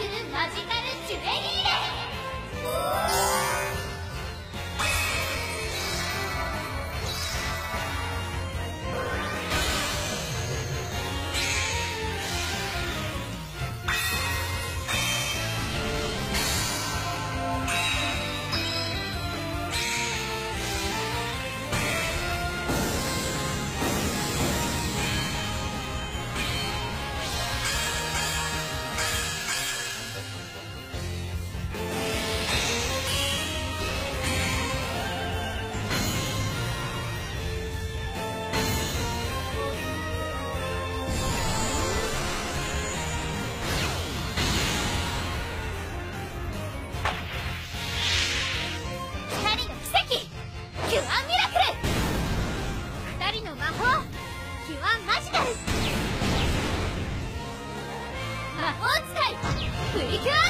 クルマジカルジュエリーキュアミラクル、二人の魔法キュアマジカル、魔法使いプリキュア